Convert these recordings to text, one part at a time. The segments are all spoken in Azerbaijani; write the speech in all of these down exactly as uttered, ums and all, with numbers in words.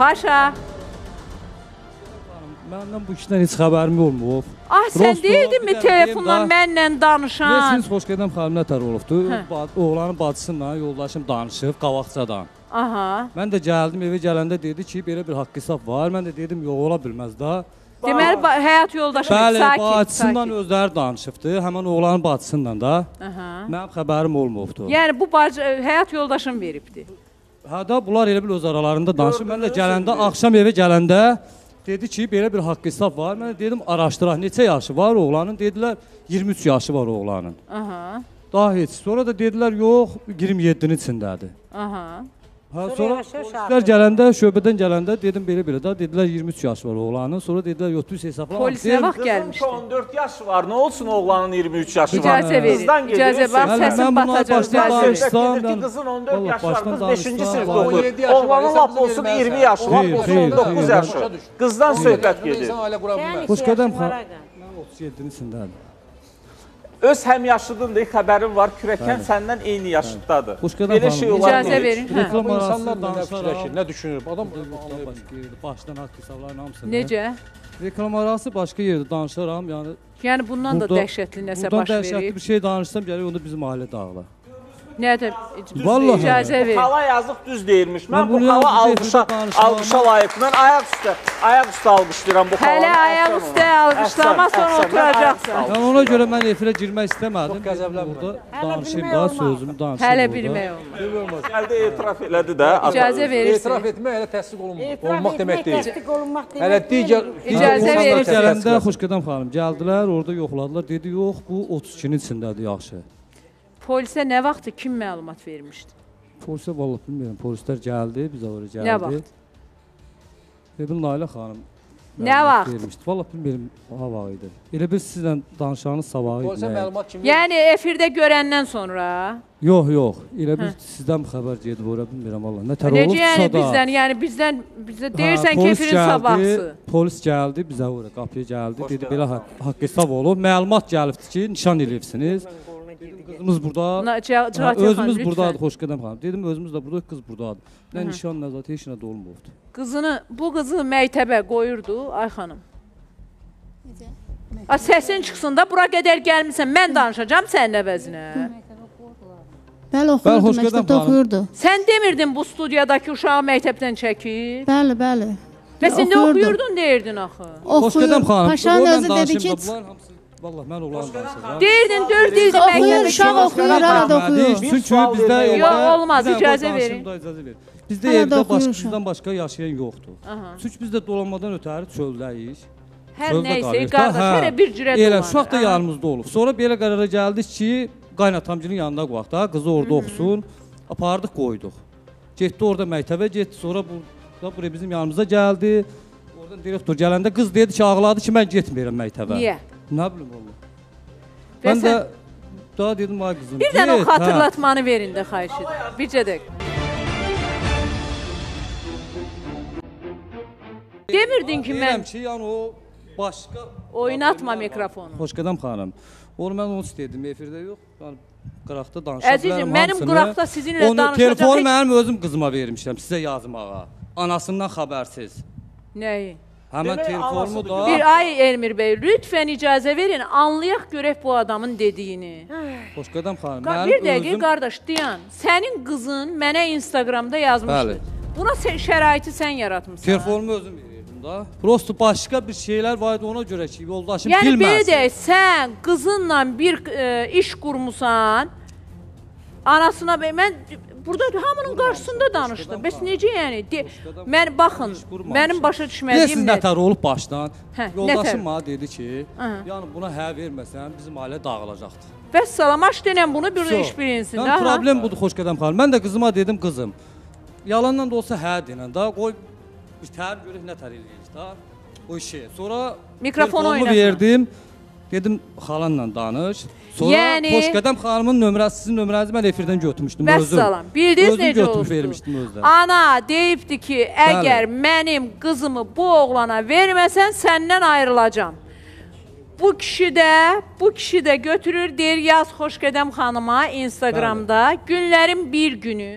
Paşa. Məndən bu işdən heç xəbərim olmur. Ah, sən deydinmi telefonla mənlə danışan? Nesiniz xoş gedəm xanım nətər olubdur? Oğlanın bacısıyla yoldaşım danışıb qabaqcadan. Aha. Mən də gəldim, evə gələndə dedi ki, belə bir haqq hesab var. Mən də dedim, yox, ola bilməz da. Deməli, həyat yoldaşım sakin. Bəli, bacısından özləri danışıbdır. Həmən oğlanın bacısından da. Mənim xəbərim olmubdur. Yəni, bu həyat yoldaşım veribdir. Hə da, bunlar elə bil öz aralarında danışıb. Mən də gələndə, axşam evə gələndə dedi ki, belə bir haqq hesab var. Mən dedim, araşdıraq, neçə yaşı var oğlanın? Dedilər, iyirmi üç yaşı var oğlanın. Daha heç. Sonra da dedilər, yox, iyirmi yeddinin içindədir. Ha, sonra polislər gələndə, şöbədən gələndə dedim belə-belə da, dedilər iyirmi üç yaş var oğlanın, sonra dedilər yotuz hesablamaq. Polis nə vaxt gəlmişdi? on dörd yaş var, nə olsun oğlanın iyirmi üç yaşı var? İcazə verin, icazə bax, səsin batacaq. Qızın on dörd yaşı var, qız beşinci sinifdə oxuyur. Oğlanın lap olsun iyirmi yaşı, lap olsun on doqquz yaşı. Qızdan söhbət gedir. Xoş qədəm xan, otuz yeddinin içindədir. Öz həmyaşıdındır, xəbərin var, Kürəkən səndən eyni yaşıddadır. Belə şey olar mı? İcazə verin. Reklam insanlar nə fikirləşir, nə düşünür? Adam başdan haqq hesabların hamısını. Necə? Reklam arası başqa yerdə danışaram, yəni... Yəni, bundan da dəhşətli nəsə baş verir. Bundan dəhşətli bir şey danışsam, gəlir, onda bizim ailə dağılar. Nədə? İcazə verin. Xala yazıq düz deyirmiş. Mən bu xala alqışa layiq. Mən ayaq üstə, ayaq üstə alqışlayıram bu xalanı. Hələ ayaq üstə alqışlama, sonra oturacaqsan. Ona görə mən efirə girmək istəmədim. Burada danışayım da, sözümü danışayım. Hələ bilmək olmaz. Gəldi, etiraf elədi də. İcazə verirsiniz. Etiraf etmək hələ təsdiq olmaq demək deyil. Təsdiq olunmaq demək Hələ digər... İcazə verirsiniz. Gələndə Xoşqədəm xanım gəldilər, orada yoxladılar. Dedi, yox, bu otuz ikinin içindədir, yaxşı. Polisə nə vaxtı, kim məlumat vermişdi? Polisə, vallahi bilmirəm, polislər gəldi, bizə oraya gəldi. Nə vaxt? Dedim, Nailə xanım nə vaxt? Vallahi bilmirəm, hava idi. Elə bir sizlə danışanız sabahı idi. Polisə məlumat kim verir? Yəni, efirdə görəndən sonra? Yox, yox, elə bir sizdən xəbər gedib oraya, bilmirəm, vallahi. Nətər olubsa da... Necə yəni bizdən, yəni bizdən, bizdə deyirsən ki, efirin sabahsı. Polis gəldi, bizə oraya, qapıya gəldi, dedi, belə haqq hesab olub, məlumat gəlibdir ki, nişan edirsiniz. Qızımız burada, özümüz buradadır, xoş qədəm xanım. Dedim, özümüz də burada, qız buradadır. Nə nişan, nə zat, heç nə də olmurdu. Qızını, bu qızı məktəbə qoyurdu, ay xanım. Səsin çıxsın da, bura qədər gəlmirsən, mən danışacağım sənin əvəzinə. Bəli, oxuyurdu, məktəbdə oxuyurdu. Sən demirdin bu studiyadakı uşağı məktəbdən çəkir? Bəli, bəli. Bəs indi oxuyurdun, deyirdin axı. Oxuyur, Paşanın özü dedi ki... Vallahi mən oğlan danışacağım. Deyirdin, dörd ildir məktəbdə. Oxuyur, uşaq oxuyur, arada oxuyur. Çünki bizdə... Yox, olmaz, icazə verin. Bizdə evdə bizdən başqa yaşayan yoxdur. Çünki bizdə dolanmadan ötəri çöldəyik. Hər nəysə, qardaş, hələ bir cürə dolanır. Elə, uşaq da yanımızda olub. Sonra belə qərara gəldik ki, qaynatamcının yanında qoyaq da, qızı orada oxusun. Apardıq, qoyduq. Getdi orada məktəbə, getdi, sonra buraya bizim yanımıza gəldi. Oradan direktor gələndə qız dedi ki, ağladı ki, mən getməyirəm məktəbə. Niyə? Nə bilim oğlum. Mən də daha dedim, ay qızım. Bir dənə o xatırlatmanı verin də, xahiş edir. Bircə də. Demirdin ki, mən... Deyirəm ki, yəni o başqa... Oynatma mikrofonu. Xoşqədəm xanım. Onu mən onu istəyirdim, efirdə yox. Qıraqda danışa bilərəm hamısını. Əzizim, mənim qıraqda sizinlə danışacaq... Telefonu mənim özüm qızıma vermişəm, sizə yazmağa. Anasından xəbərsiz. Nəyi? Həmən telefonumu da... Bir ay Elmir bəy, lütfən icazə verin, anlayaq görək bu adamın dediyini. Xoşqədəm xanım, Bir dəqiqə, qardaş, dayan. Sənin qızın mənə Instagramda yazmışdı. Buna şəraiti sən yaratmışsın. Telefonumu özüm verirdim da. Prosto başqa bir şeylər var idi, ona görə ki, yoldaşım bilməsin. Yəni, belə deyək, sən qızınla bir iş qurmusan, anasına, mən... Burada hamının qarşısında danışdı. Bəs necə yəni? Mən, baxın, mənim başa düşmədiyim... Deyəsiniz nətər olub başdan. Yoldaşım mənə dedi ki, yəni buna hə verməsən, bizim ailə dağılacaqdır. Bəs salamaş denən bunu bir iş bilinsin. Yəni, problem budur, Xoşqədəm xanım. Mən də qızıma dedim, qızım, yalandan da olsa hə denən da, qoy bir təhər görək nətər eləyirik da, o işi. Sonra telefonumu verdim, dedim, xalanla danış. Sonra Xoşqədəm xanımın nömrəsi, sizin nömrənizi mən efirdən götürmüşdüm özüm. Vəssalam, bildiniz necə oldu? Ana deyibdi ki, əgər mənim qızımı bu oğlana verməsən, səndən ayrılacam. Bu kişi də, bu kişi də götürür, deyir, yaz Xoşqədəm xanıma Instagramda, günlərin bir günü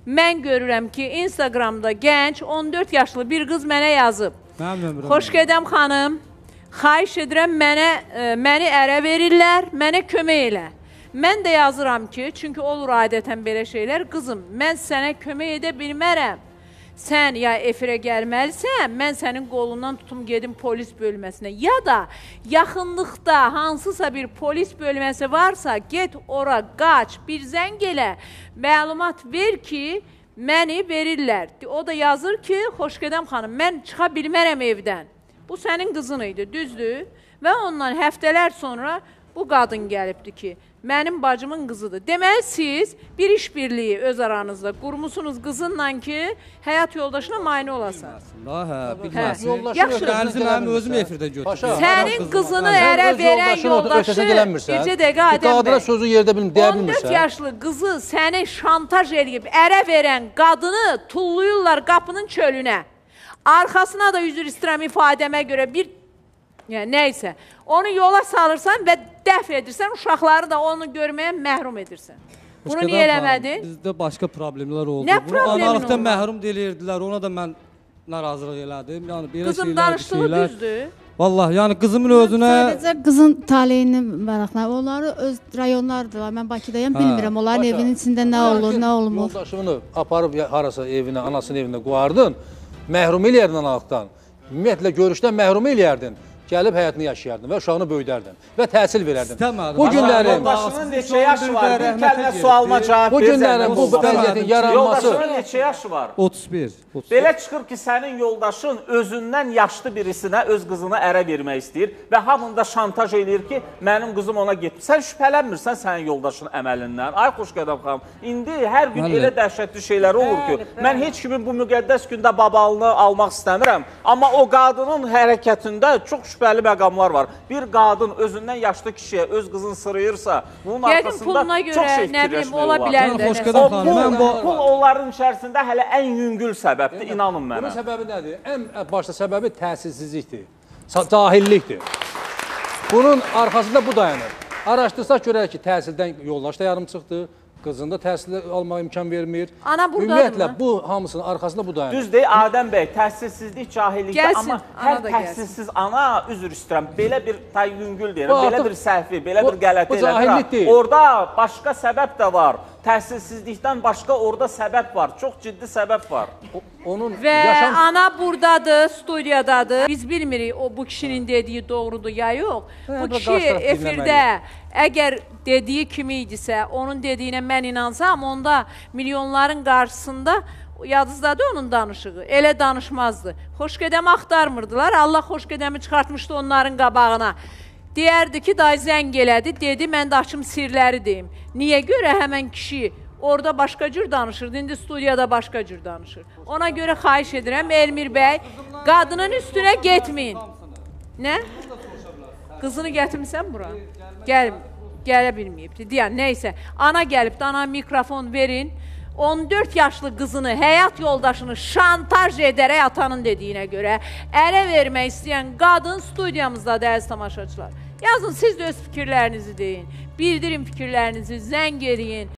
mən görürəm ki, Instagramda gənc on dörd yaşlı bir qız mənə yazıb. Mənim nömrəm. Xoş gedəm xanım, xahiş edirəm mənə, e, məni ərə verirlər, mənə kömək elə. Mən də yazıram ki, çünki olur adətən belə şeylər, qızım, mən sənə kömək edə bilmərəm. Sən ya efirə gəlməlisən, mən sənin qolundan tutum gedim polis bölməsinə. Ya da yaxınlıqda hansısa bir polis bölməsi varsa, get ora, qaç, bir zəng elə, məlumat ver ki, məni verirlər. O da yazır ki, xoş gedəm xanım, mən çıxa bilmərəm evdən. Bu sənin qızın idi, düzdür? Və ondan həftələr sonra bu qadın gəlibdir ki, mənim bacımın qızıdır. Deməli, siz bir işbirliyi öz aranızda qurmusunuz qızınla ki, həyat yoldaşına mane olasan. Hə, bilməsin. Yaxşı. Dənizim mənim özüm efirdə götürürüm. Sənin qızını ərə verən yoldaşı, bircə dəqiqə Adəm Qadına sözü yerdə bilim, deyə on dörd bilmirsən. yaşlı qızı səni şantaj edib, ərə verən qadını tulluyurlar qapının çölünə. Arxasına da üzr istəyirəm ifadəmə görə bir, yəni nəysə, onu yola salırsan və dəf edirsən, uşaqları da onu görməyə məhrum edirsən. Bunu niyə eləmədin? Bizdə başqa problemlər oldu. Nə problemin Analıqdan oldu? məhrum deyirdilər, ona da mən narazılıq elədim. Yəni, belə Qızım şeylər, danışdığı şeylər. düzdür. Vallahi, yəni qızımın özünə... Sadəcə qızın taleyini maraqlanır. Onları öz rayonlardır. Mən Bakıdayım, bilmirəm. Onların evinin içində nə olur, nə olmur. Yoldaşını aparıb harasa evinə, anasının evinə qoyardın, məhrum eləyərdin analıqdan. Ümumiyyətlə, görüşdən məhrum eləyərdin. Gəlib həyatını yaşayardın və uşağını böyüdərdin və təhsil verərdin. İstəmədim. Bu günlərin... Yoldaşının neçə yaşı var? Bir kəlmə sualına cavab Bu ver. günlərin bu vəziyyətin yaranması... Yoldaşının neçə yaşı var? otuz bir. Belə çıxır ki, sənin yoldaşın özündən yaşlı birisinə öz qızını ərə vermək istəyir və hamında şantaj eləyir ki, mənim qızım ona getmir. Sən şübhələnmirsən sənin yoldaşın əməlindən. Ay, xoş qədəm xanım. İndi hər gün elə dəhşətli şeylər olur ki, mən heç kimin bu müqəddəs gündə babalığını almaq istəmirəm. Amma o qadının hərəkətində çox şübhəli məqamlar var. Bir qadın özündən yaşlı kişiyə öz qızını sırıyırsa, bunun arxasında çox şey fikirləşmək olar. Xoş qədəm xanım, mən bu... Pul onların içərisində hələ ən yüngül səbəbdir, inanın mənə. Bunun səbəbi nədir? Ən başda səbəbi təhsilsizlikdir, cahillikdir. Bunun arxasında bu dayanır. Araşdırsaq görək ki, təhsildən yoldaş da yarım çıxdı, qızın da təhsil almağa imkan vermir. Ana buradadır mı? Ümumiyyətlə, bu hamısının arxasında bu dayanır. Düz deyil, Adəm bəy, təhsilsizlik cahillikdə, Gəlsin, amma ana hər da təhsilsiz ana, üzr istəyirəm, belə bir tay yüngül deyirəm, Bu belə artıq- bir səhvi, belə bu- bir qələti bu cahillik elədir. deyil. Orada başqa səbəb də var. Təhsilsizlikdən başqa orada səbəb var, çox ciddi səbəb var. O- Onun Və yaşam... ana buradadır, studiyadadır. Biz bilmirik o bu kişinin dediyi doğrudur ya yox. Hə, Bu bu kişi qarşı tərəf efirdə əgər dediyi kimi idisə, onun dediyinə mən inansam, onda milyonların qarşısında yadınızdadır onun danışığı. Elə danışmazdı. Xoşgədəmi axtarmırdılar. Allah xoşgədəmi çıxartmışdı onların qabağına. Deyərdi ki, day zəng elədi, dedi, mən də açım sirləri deyim. Niyə görə həmən kişi orada başqa cür danışırdı, indi studiyada başqa cür danışır. Ona görə xahiş edirəm, Elmir bəy, qadının üstünə getməyin. Nə? Qızını gətirmirsən bura? Gəl, gələ bilməyibdi. Deyən, neysə, ana gəlibdi, ana mikrofon verin. on dörd yaşlı qızını, həyat yoldaşını şantaj edərək atanın dediyinə görə ərə vermək istəyən qadın studiyamızda dəyəz tamaşaçılar. Yazın, siz də öz fikirlərinizi deyin. Bildirin fikirlərinizi, zəng edin.